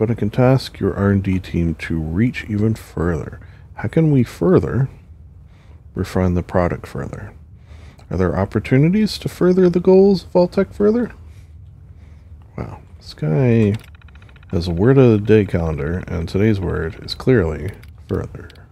but it can task your R&D team to reach even further. How can we further refine the product further? Are there opportunities to further the goals of Vault-Tec further? Wow, this guy has a word of the day calendar, and today's word is clearly further.